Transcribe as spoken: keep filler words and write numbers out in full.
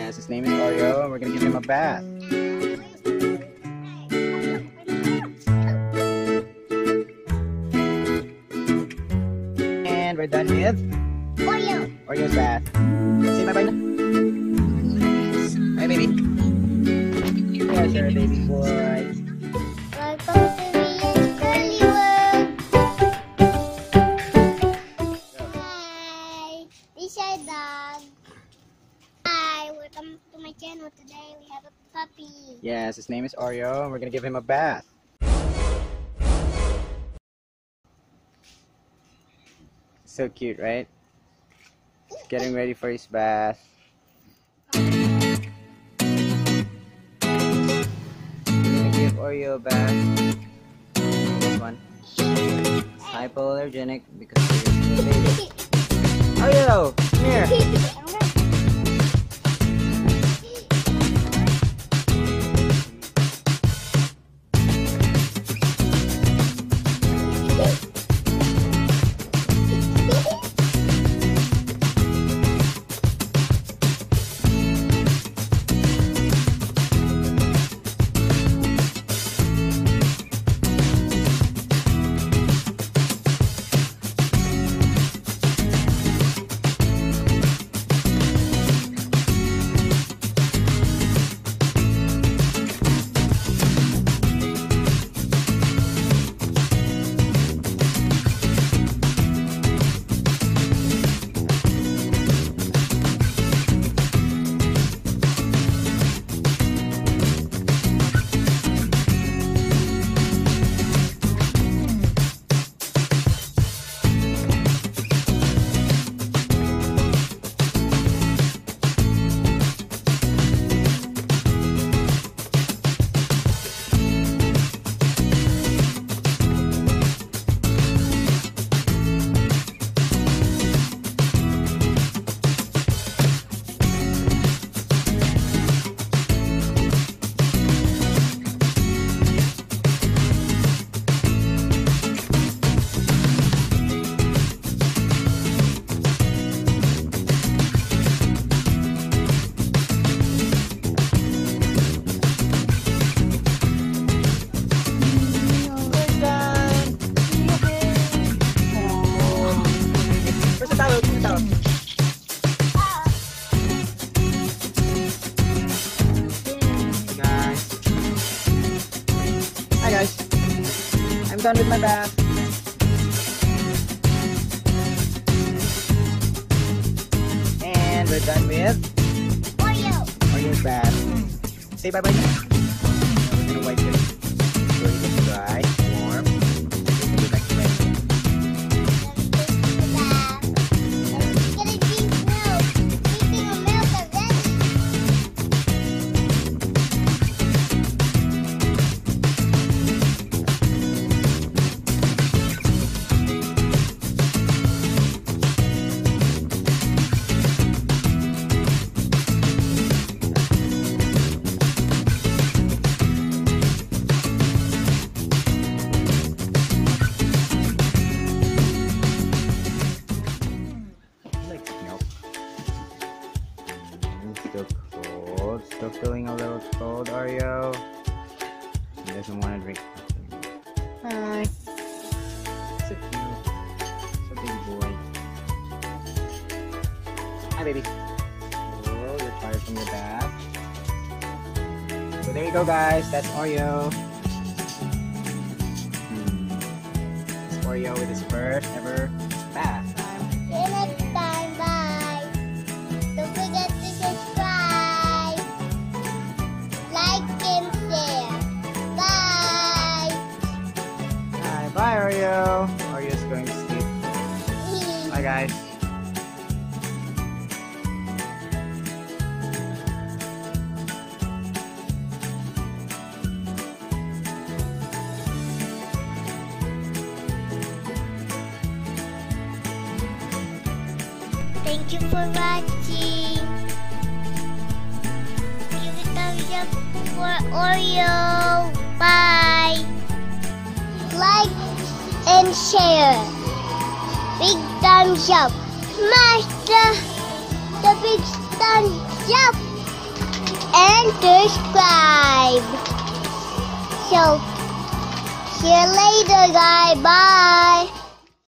Yes, his name is Oreo, and we're gonna give him a bath. And we're done with Oreo. Oreo's bath. Say bye bye na. Bye, baby. Yes, sir, baby boy. Welcome to Riane's Curly World. Hi, this is our dog. Hi, welcome to my channel. Today we have a puppy. Yes, his name is Oreo, and we're gonna give him a bath. So cute, right? Getting ready for his bath. We're gonna give Oreo a bath. This one. It's hypoallergenic because he's a baby. Oreo, come here. Hi guys, I'm done with my bath. And we're done with Oreo. Oreo's bath. Say bye bye now. We're gonna wipe it so it gets dry, warm. We can go back to bed. Gonna drink milk. Drinking a milk already. Like milk. Mm, still cold. Still feeling a little cold, Oreo. He doesn't want to drink. Hi. So cute. So baby boy. Hi, baby. Oh, you're tired from your bath. So there you go, guys. That's Oreo. Hmm. It's Oreo with his first ever bath. See you next time. Bye. Don't forget to subscribe, like, and share. Bye. Hi, bye, Oreo. Oreo's going to sleep. Bye, guys. Thank you for watching. Give it a thumbs up for Oreo. Bye. Like and share. Big thumbs up. Smash the, the big thumbs up. and subscribe. So, see you later, guys. Bye.